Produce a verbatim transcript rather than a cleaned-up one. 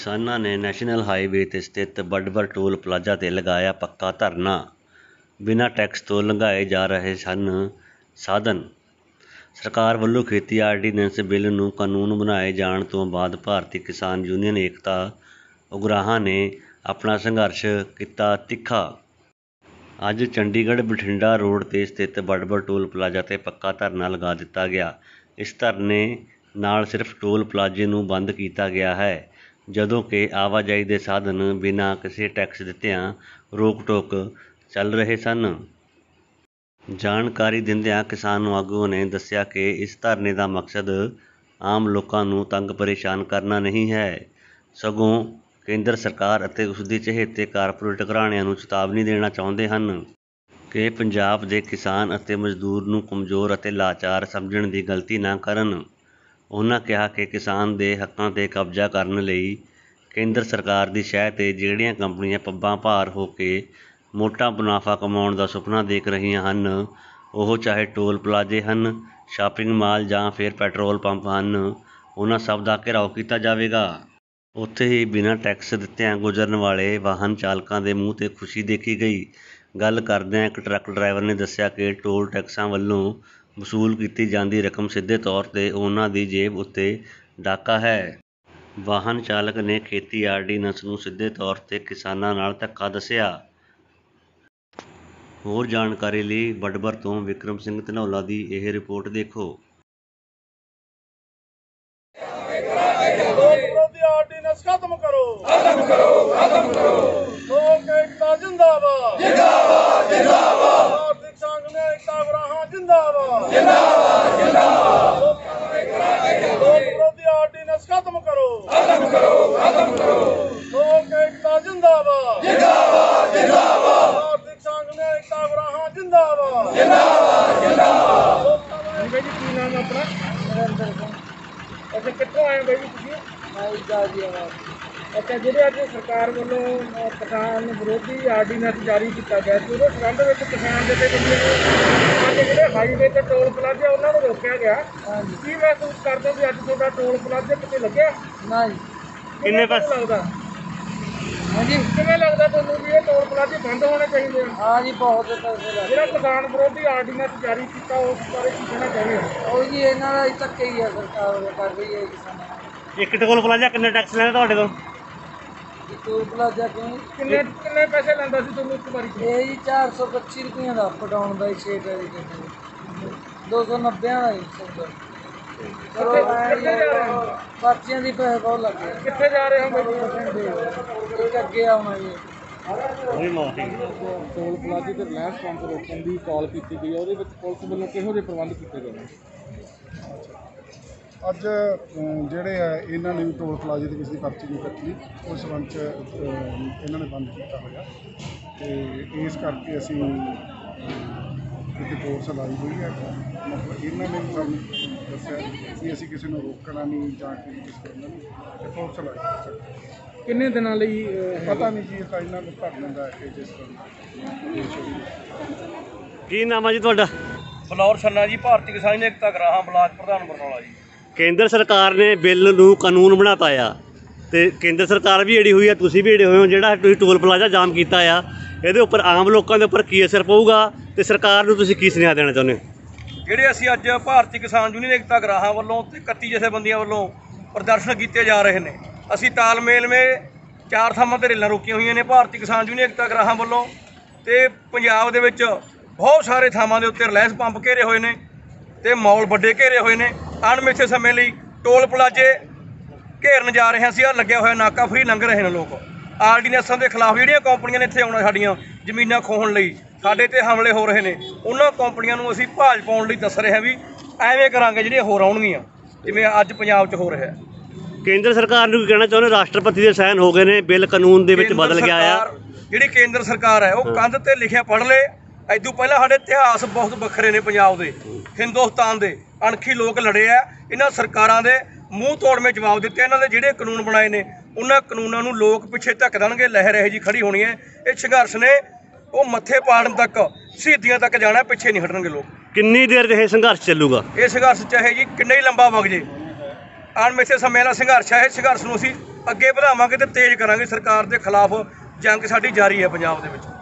किसानों ने national highway ते स्थित बडबर टोल प्लाजा ते लगाया पक्का धरना। बिना टैक्स तो लंघाए जा रहे सन साधन। सरकार ਵੱਲੋਂ खेती ਆਰਡੀਨੈਂਸ ਬਿੱਲ ਨੂੰ ਕਾਨੂੰਨ ਬਣਾਏ ਜਾਣ ਤੋਂ ਬਾਅਦ ਭਾਰਤੀ ਕਿਸਾਨ ਯੂਨੀਅਨ ਏਕਤਾ ਉਗਰਾਹਾਂ ਨੇ ਆਪਣਾ ਸੰਘਰਸ਼ ਕੀਤਾ ਤਿੱਖਾ। ਅੱਜ ਚੰਡੀਗੜ੍ਹ ਬਠਿੰਡਾ ਰੋਡ ਤੇ ਸਥਿਤ ਬਡਬਰ ਟੋਲ ਪਲਾਜ਼ਾ ਤੇ ਪੱਕਾ ਧਰਨਾ ਲਗਾ ਦਿੱਤਾ ਗਿਆ। ਇਸ ਧਰਨੇ ਨਾਲ ਸਿਰਫ ਟੋਲ ਪਲਾਜ਼ੇ ਨੂੰ ਬੰਦ ਕੀਤਾ ਗਿਆ ਹੈ, ਜਦੋਂ ਕਿ ਆਵਾਜਾਈ ਦੇ ਸਾਧਨ ਬਿਨਾਂ ਕਿਸੇ ਟੈਕਸ ਦਿੱਤਿਆਂ ਰੋਕ ਟੋਕ ਚੱਲ ਰਹੇ ਸਨ। ਜਾਣਕਾਰੀ ਦਿੰਦਿਆਂ ਕਿਸਾਨ ਆਗੂਆਂ ਨੇ ਦੱਸਿਆ ਕਿ ਇਸ ਧਰਨੇ ਦਾ ਮਕਸਦ ਆਮ ਲੋਕਾਂ ਨੂੰ ਤੰਗ ਪਰੇਸ਼ਾਨ ਕਰਨਾ ਨਹੀਂ ਹੈ, ਸਗੋਂ ਕੇਂਦਰ ਸਰਕਾਰ ਅਤੇ ਉਸ ਦੀ ਚਹੇਤੇ ਕਾਰਪੋਰੇਟ ਘਰਾਣਿਆਂ ਨੂੰ ਚੇਤਾਵਨੀ ਦੇਣਾ ਚਾਹੁੰਦੇ ਹਨ ਕਿ ਪੰਜਾਬ ਦੇ ਕਿਸਾਨ ਅਤੇ ਮਜ਼ਦੂਰ ਨੂੰ ਕਮਜ਼ੋਰ ਅਤੇ ਲਾਚਾਰ ਸਮਝਣ ਦੀ ਗਲਤੀ ਨਾ ਕਰਨ। ਉਹਨਾਂ ਕਿਹਾ ਕਿ ਕਿਸਾਨ ਦੇ ਹੱਕਾਂ ਤੇ ਕਬਜ਼ਾ ਕਰਨ ਲਈ ਕੇਂਦਰ ਸਰਕਾਰ ਦੀ ਸ਼ਹਿ ਤੇ ਜਿਹੜੀਆਂ ਕੰਪਨੀਆਂ ਪੱਬਾਂ ਭਾਰ ਹੋ ਕੇ ਮੋਟਾ ਮੁਨਾਫਾ ਕਮਾਉਣ ਦਾ ਸੁਪਨਾ ਦੇਖ ਰਹੀਆਂ ਹਨ, ਉਹ ਚਾਹੇ ਟੋਲ ਪਲਾਜ਼ੇ ਹਨ, ਸ਼ਾਪਿੰਗ ਮਾਲ ਜਾਂ ਫਿਰ ਪੈਟਰੋਲ ਪੰਪ ਹਨ, ਉਹਨਾਂ ਸਭ ਦਾ ਘਿਰਾਓ ਕੀਤਾ ਜਾਵੇਗਾ। ਉੱਥੇ ਹੀ ਬਿਨਾਂ ਟੈਕਸ ਦਿੱਤਿਆਂ ਗੁਜ਼ਰਨ ਵਾਲੇ ਵਾਹਨ ਚਾਲਕਾਂ ਦੇ ਮੂੰਹ ਤੇ ਖੁਸ਼ੀ ਦੇਖੀ ਗਈ। ਗੱਲ ਕਰਦਿਆਂ ਇੱਕ ਟਰੱਕ ਡਰਾਈਵਰ ਨੇ ਦੱਸਿਆ ਕਿ ਟੋਲ ਟੈਕਸਾਂ ਵੱਲੋਂ ਵਸੂਲ ਕੀਤੀ ਜਾਂਦੀ ਰਕਮ ਸਿੱਧੇ ਤੌਰ ਤੇ ਉਹਨਾਂ ਦੀ ਜੇਬ ਉੱਤੇ ਡਾਕਾ ਹੈ। ਵਾਹਨ ਚਾਲਕ ਨੇ ਖੇਤੀ ਆਰਡੀਨੈਂਸ ਨੂੰ ਸਿੱਧੇ ਤੌਰ ਤੇ ਕਿਸਾਨਾਂ ਨਾਲ ਧੱਕਾ ਦੱਸਿਆ। ਹੋਰ ਜਾਣਕਾਰੀ ਲਈ ਬਡਬਰ ਤੋਂ ਵਿਕਰਮ ਸਿੰਘ ਧਨੌਲਾ ਦੀ ਇਹ ਰਿਪੋਰਟ ਦੇਖੋ। खत्म करो खत्म करो खत्म करो लोक एकता जिंदाबाद जिंदाबाद जिंदाबाद भारतीय किसान एकता उगराहां जिंदाबाद जिंदाबाद जिंदाबाद लोक विरोधी ऑर्डिनेंस खत्म करो खत्म करो खत्म करो लोक एकता जिंदाबाद जिंदाबाद जिंदाबाद भारतीय किसान एकता उगराहां जिंदाबाद जिंदाबाद जिंदाबाद। भाई जी की नाम अपना? नरेंद्र सिंह। अच्छा कितों आए भाई जी तुसीं? अच्छा, ਜਿਹੜੇ ਅੱਜ ਸਰਕਾਰ ਵੱਲੋਂ ਕਿਸਾਨ ਵਿਰੋਧੀ ਆਰਡੀਨੈਂਸ ਜਾਰੀ ਕੀਤਾ ਗਿਆ ਸੀ, ਉਹਦੇ ਸੰਬੰਧ ਵਿੱਚ ਕਿਸਾਨ ਜਥੇਬੰਦੀਆਂ ਅੱਜ ਜਿਹੜੇ ਹਾਈਵੇ ਤੇ ਟੋਲ ਪਲਾਜ਼ੇ ਉਹਨਾਂ ਨੂੰ ਰੋਕਿਆ ਗਿਆ। ਕੀ ਮਹਿਸੂਸ ਕਰਦੇ ਹੋ ਵੀ ਅੱਜ ਤੁਹਾਡਾ ਟੋਲ ਪਲਾਜ਼ੇ ਕਿਤੇ ਲੱਗਿਆ? ਨਾ ਜੀ। ਕਿੰਨੇ ਪੈਸੇ ਲੱਗਦਾ? ਹਾਂਜੀ, ਕਿਵੇਂ ਲੱਗਦਾ ਤੁਹਾਨੂੰ ਵੀ ਇਹ ਟੋਲ ਪਲਾਜ਼ੇ ਬੰਦ ਹੋਣੇ ਚਾਹੀਦੇ ਆ? ਹਾਂ ਜੀ, ਬਹੁਤ ਪੈਸੇ ਲੱਗਦੇ। ਜਿਹੜਾ ਕਿਸਾਨ ਵਿਰੋਧੀ ਆਰਡੀਨੈਂਸ ਜਾਰੀ ਕੀਤਾ ਉਸ ਬਾਰੇ ਕੀ ਕਹਿਣਾ ਚਾਹੁੰਦੇ ਹੋ? ਉਹ ਜੀ ਇਹਨਾਂ ਦਾ ਧੱਕੇ ਹੀ ਆ ਸਰਕਾਰ ਕਰ ਰਹੀ ਹੈ ਕਿਸਾਨਾਂ ਨੂੰ। ਇੱਕ ਟੋਲ ਪਲਾਜ਼ਾ ਕਿੰਨੇ ਟੈਕਸ ਲੈਂਦਾ ਤੁਹਾਡੇ ਤੋਂ? ਟੋਲ ਪਲਾਜ਼ਾ ਕਿੰਨੇ ਕਿੰਨੇ ਪੈਸੇ ਲੈਂਦਾ ਸੀ ਤੁਹਾਨੂੰ ਇੱਕ ਵਾਰੀ? ਇਹ ਜੀ ਚਾਰ ਸੌ ਪੱਚੀ ਰੁਪਈਆਂ ਦਾ ਅਪ ਡਾਊਨ ਦਾ ਛੇ ਵਾਰੀ ਦੋ ਸੌ ਨੱਬੇ ਦਾ ਜੀ ਸੌਦਾ। ਪਰਚੀਆਂ ਦੀ ਪੈਸੇ ਬਹੁਤ ਲੱਗੇ। ਕਿੱਥੇ ਜਾ ਰਹੇ ਹੋ ਬਾਈ? ਇੱਕ ਅੱਗੇ ਆਉਣਾ ਜੀ। ਟੋਲ ਪਲਾਜ਼ੇ ਤੇ ਰਿਲਾਇੰਸ ਪੰਪ ਰੋਕਣ ਦੀ ਕਾਲ ਕੀਤੀ ਗਈ, ਉਹਦੇ ਵਿੱਚ ਪੁਲਿਸ ਵੱਲੋਂ ਕਿਹੋ ਜਿਹੇ ਪ੍ਰਬੰਧ ਕੀਤੇ ਗਏ ਨੇ? ਅੱਜ ਜਿਹੜੇ ਆ ਇਹਨਾਂ ਨੇ ਵੀ ਟੋਲ ਪਲਾਜ਼ੇ ਦੇ ਕਿਸੇ ਦੀ ਪਰਚੀ ਨਹੀਂ ਕੱਟੀ, ਉਸ ਸੰਬੰਧ 'ਚ ਇਹਨਾਂ ਨੇ ਬੰਦ ਕੀਤਾ ਹੋਇਆ ਅਤੇ ਇਸ ਕਰਕੇ ਅਸੀਂ ਕਿਤੇ ਫੋਰਸ ਲਾਈ ਹੋਈ ਹੈ। ਮਤਲਬ ਇਹਨਾਂ ਨੇ ਵੀ ਸਾਨੂੰ ਦੱਸਿਆ ਕਿ ਅਸੀਂ ਕਿਸੇ ਨੂੰ ਰੋਕਣਾ ਨਹੀਂ ਜਾਂ ਕਿ ਕਿਸੇ ਨੂੰ ਨਹੀਂ, ਫੋਰਸ ਲਾਈ। ਕਿੰਨੇ ਦਿਨਾਂ ਲਈ? ਪਤਾ ਨਹੀਂ ਜੀ, ਤਾਂ ਇਹਨਾਂ ਨੂੰ ਧਰਨੇ ਦਾ ਕਿ ਜਿਸ ਤਰ੍ਹਾਂ। ਕੀ ਨਾਮ ਹੈ ਜੀ ਤੁਹਾਡਾ? ਫਲੋਰ ਛੰਨਾ ਜੀ, ਭਾਰਤੀ ਕਿਸਾਨ ਏਕਤਾ ਉਗਰਾਹਾਂ ਬਲਾਕ ਪ੍ਰਧਾਨ ਬਰਨਾਲਾ ਜੀ। ਕੇਂਦਰ ਸਰਕਾਰ ਨੇ ਬਿੱਲ ਨੂੰ ਕਾਨੂੰਨ ਬਣਾਤਾ ਆ ਤੇ ਕੇਂਦਰ ਸਰਕਾਰ ਵੀ ਅੜੀ ਹੋਈ ਆ, ਤੁਸੀਂ ਵੀ ਅੜੇ ਹੋਏ ਹੋ। ਜਿਹੜਾ ਤੁਸੀਂ ਟੋਲ ਪਲਾਜ਼ਾ ਜਾਮ ਕੀਤਾ ਆ, ਇਹਦੇ ਉੱਪਰ ਆਮ ਲੋਕਾਂ ਦੇ ਉੱਪਰ ਕੀ ਅਸਰ ਪਊਗਾ ਤੇ ਸਰਕਾਰ ਨੂੰ ਤੁਸੀਂ ਕੀ ਸੁਨੇਹਾ ਦੇਣਾ ਚਾਹੁੰਦੇ ਹੋ? ਜਿਹੜੇ ਅਸੀਂ ਅੱਜ ਭਾਰਤੀ ਕਿਸਾਨ ਯੂਨੀਅਨ ਏਕਤਾ ਉਗਰਾਹਾਂ ਵੱਲੋਂ ਤੇ ਇਕੱਤੀ ਜਥੇਬੰਦੀਆਂ ਵੱਲੋਂ ਪ੍ਰਦਰਸ਼ਨ ਕੀਤੇ ਜਾ ਰਹੇ ਨੇ, ਅਸੀਂ ਤਾਲਮੇਲ ਮੇ ਚਾਰ ਥਾਵਾਂ 'ਤੇ ਰੇਲਾਂ ਰੋਕੀਆਂ ਹੋਈਆਂ ਨੇ ਭਾਰਤੀ ਕਿਸਾਨ ਯੂਨੀਅਨ ਏਕਤਾ ਉਗਰਾਹਾਂ ਵੱਲੋਂ, ਤੇ ਪੰਜਾਬ ਦੇ ਵਿੱਚ ਬਹੁਤ ਸਾਰੇ ਥਾਵਾਂ ਦੇ ਉੱਤੇ ਰਿਲਾਇੰਸ ਪੰਪ ਘੇਰੇ ਹੋਏ ਨੇ ਤੇ ਮੌਲ ਵੱਡੇ ਘੇਰੇ ਹੋਏ ਨੇ। ਅਣਮਿੱਥੇ ਸਮੇਂ ਲਈ ਟੋਲ ਪਲਾਜ਼ੇ ਘੇਰਨ ਜਾ ਰਹੇ ਹਾਂ ਅਸੀਂ। ਆ ਲੱਗਿਆ ਹੋਇਆ ਨਾਕਾ ਫਰੀ ਲੰਘ ਰਹੇ ਨੇ ਲੋਕ। ਆਰਡੀਨੈਂਸਾਂ ਦੇ ਖਿਲਾਫ ਜਿਹੜੀਆਂ ਕੰਪਨੀਆਂ ਨੇ ਇੱਥੇ ਆਉਣਾ ਸਾਡੀਆਂ ਜ਼ਮੀਨਾਂ ਖੋਹਣ ਲਈ, ਸਾਡੇ ਤੇ ਹਮਲੇ ਹੋ ਰਹੇ ਨੇ, ਉਹਨਾਂ ਕੰਪਨੀਆਂ ਨੂੰ ਅਸੀਂ ਭਾਜ ਪਾਉਣ ਲਈ ਦੱਸ ਰਹੇ ਹਾਂ ਵੀ ਐਵੇਂ ਕਰਾਂਗੇ ਜਿਹੜੀਆਂ ਹੋਰ ਆਉਣਗੀਆਂ, ਜਿਵੇਂ ਅੱਜ ਪੰਜਾਬ 'ਚ ਹੋ ਰਿਹਾ। ਕੇਂਦਰ ਸਰਕਾਰ ਨੂੰ ਕੀ ਕਹਿਣਾ ਚਾਹੁੰਦੇ? ਰਾਸ਼ਟਰਪਤੀ ਦੇ ਸਾਈਨ ਹੋ ਗਏ ਨੇ, ਬਿੱਲ ਕਾਨੂੰਨ ਦੇ ਵਿੱਚ ਬਦਲ ਗਿਆ ਆ। ਜਿਹੜੀ ਕੇਂਦਰ ਸਰਕਾਰ ਹੈ ਉਹ ਕੰਧ ਤੇ ਲਿਖਿਆ ਪੜ੍ਹ ਲੇ। ਇਦੋਂ ਪਹਿਲਾਂ ਸਾਡੇ ਇਤਿਹਾਸ ਬਹੁਤ ਵੱਖਰੇ ਨੇ ਪੰਜਾਬ ਦੇ, ਹਿੰਦੁਸਤਾਨ ਦੇ। ਅਣਖੀ ਲੋਕ ਲੜੇ ਆ, ਇਹਨਾਂ ਸਰਕਾਰਾਂ ਦੇ ਮੂੰਹ ਤੋੜਵੇਂ ਜਵਾਬ ਦਿੱਤੇ। ਇਹਨਾਂ ਦੇ ਜਿਹੜੇ ਕਾਨੂੰਨ ਬਣਾਏ ਨੇ ਉਹਨਾਂ ਕਾਨੂੰਨਾਂ ਨੂੰ ਲੋਕ ਪਿੱਛੇ ਧੱਕ ਦੇਣਗੇ। ਲਹਿਰ ਇਹੋ ਜਿਹੀ ਖੜੀ ਹੋਣੀ ਹੈ। ਇਹ ਸੰਘਰਸ਼ ਨੇ ਉਹ ਮੱਥੇ ਪਾੜਨ ਤੱਕ, ਸ਼ਹੀਦੀਆਂ ਤੱਕ ਜਾਣਾ, ਪਿੱਛੇ ਨਹੀਂ ਹਟਣਗੇ ਲੋਕ। ਕਿੰਨੀ ਦੇਰ ਇਹ ਸੰਘਰਸ਼ ਚੱਲੂਗਾ? ਇਹ ਸੰਘਰਸ਼ ਚਾਹੇ ਜੀ ਕਿੰਨਾ ਹੀ ਲੰਬਾ ਵਗ ਜੇ, ਅਣਮਿੱਥੇ ਸਮੇਂ ਦਾ ਸੰਘਰਸ਼ ਹੈ। ਇਹ ਸੰਘਰਸ਼ ਨੂੰ ਅਸੀਂ ਅੱਗੇ ਵਧਾਵਾਂਗੇ ਤੇ ਤੇਜ਼ ਕਰਾਂਗੇ। ਸਰਕਾਰ ਦੇ ਖਿਲਾਫ ਜੰਗ ਸਾਡੀ ਜਾਰੀ ਹੈ ਪੰਜਾਬ ਦੇ ਵਿੱਚ।